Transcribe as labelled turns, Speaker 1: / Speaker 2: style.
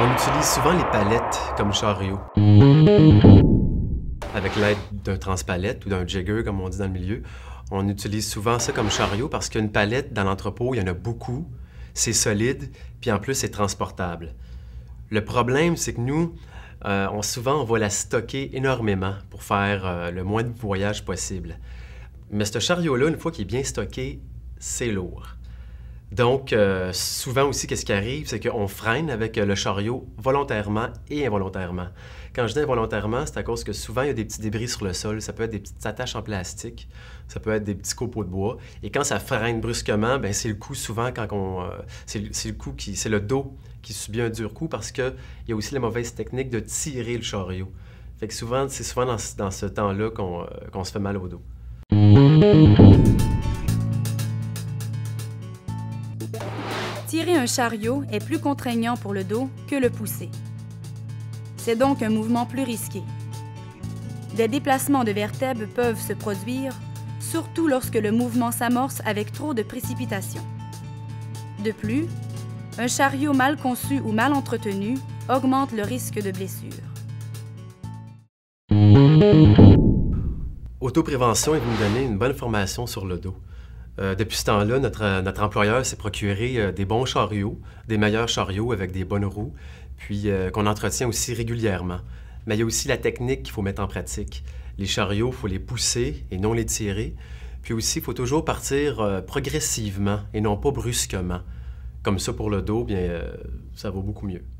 Speaker 1: On utilise souvent les palettes comme chariot. Avec l'aide d'un transpalette ou d'un jigger, comme on dit dans le milieu, on utilise souvent ça comme chariot parce qu'une palette, dans l'entrepôt, il y en a beaucoup, c'est solide, puis en plus, c'est transportable. Le problème, c'est que nous, souvent, on va la stocker énormément pour faire le moins de voyages possible. Mais ce chariot-là, une fois qu'il est bien stocké, c'est lourd. Donc, souvent aussi, qu'est-ce qui arrive, c'est qu'on freine avec le chariot volontairement et involontairement. Quand je dis involontairement, c'est à cause que souvent, il y a des petits débris sur le sol. Ça peut être des petites attaches en plastique, ça peut être des petits copeaux de bois. Et quand ça freine brusquement, bien, c'est le coup souvent quand c'est le dos qui subit un dur coup parce qu'il y a aussi la mauvaise technique de tirer le chariot. Fait que souvent, c'est souvent dans ce temps-là qu'on se fait mal au dos.
Speaker 2: Tirer un chariot est plus contraignant pour le dos que le pousser. C'est donc un mouvement plus risqué. Des déplacements de vertèbres peuvent se produire, surtout lorsque le mouvement s'amorce avec trop de précipitation. De plus, un chariot mal conçu ou mal entretenu augmente le risque de blessure.
Speaker 1: Autoprévention, il va nous donner une bonne formation sur le dos. Depuis ce temps-là, notre employeur s'est procuré des bons chariots, des meilleurs chariots avec des bonnes roues, puis qu'on entretient aussi régulièrement. Mais il y a aussi la technique qu'il faut mettre en pratique. Les chariots, il faut les pousser et non les tirer. Puis aussi, il faut toujours partir progressivement et non pas brusquement. Comme ça, pour le dos, bien, ça va beaucoup mieux.